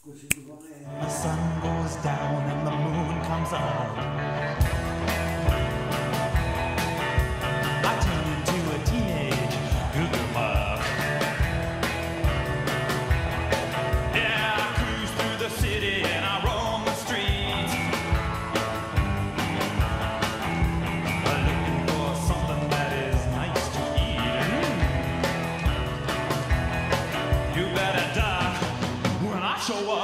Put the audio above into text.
The sun goes down and the moon comes up. I turn into a teenage hoodlum. Yeah, I cruise through the city and I roam the streets, looking for something that is nice to eat. You better duck when I show up.